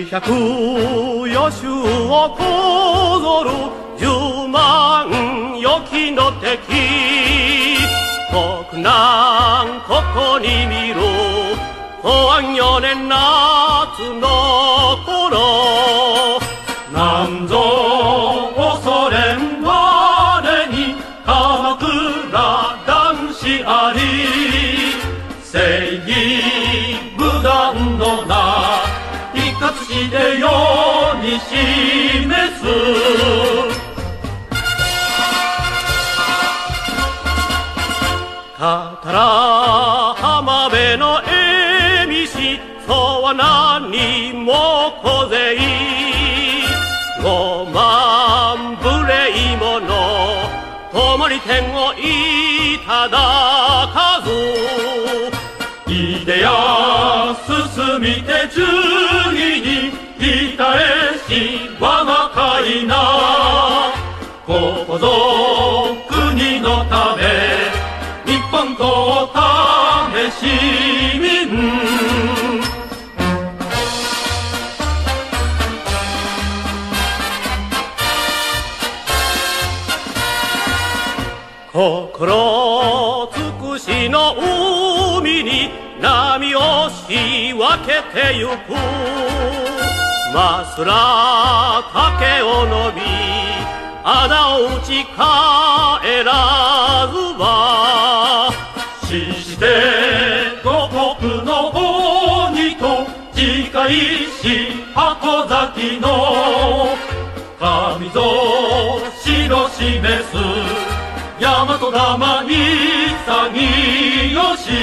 百余州をこぞる10万よきの敵。国難ここに見ろ、保安4年夏の頃。なんぞ恐れん我に鎌倉男子あり、正義無断の名一括して世に示す。たたら浜辺の恵美し、そうは何も小勢。5万無礼者、共に天をいただかず。いでや進みて忠義にひたえし我が会な。ここぞ国のため、日本とため市民。心尽くしの海に波を仕分けてゆく。まっすら竹を伸び仇を打ち帰らずば。死して五国の鬼と自戒し箱崎の神ぞ城示す。大和玉潔義。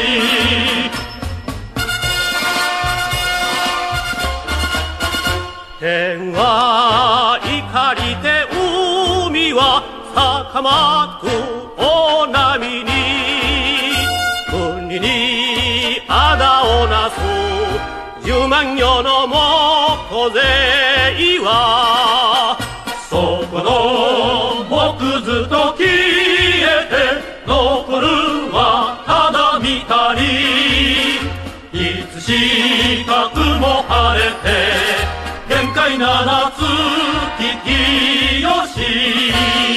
天は怒りて海は高まく大波に。国に仇をなす10万余の木勢は、そこの木図と消えて残るはただ見たり。いつしか雲晴れて限界7つ聞きよし。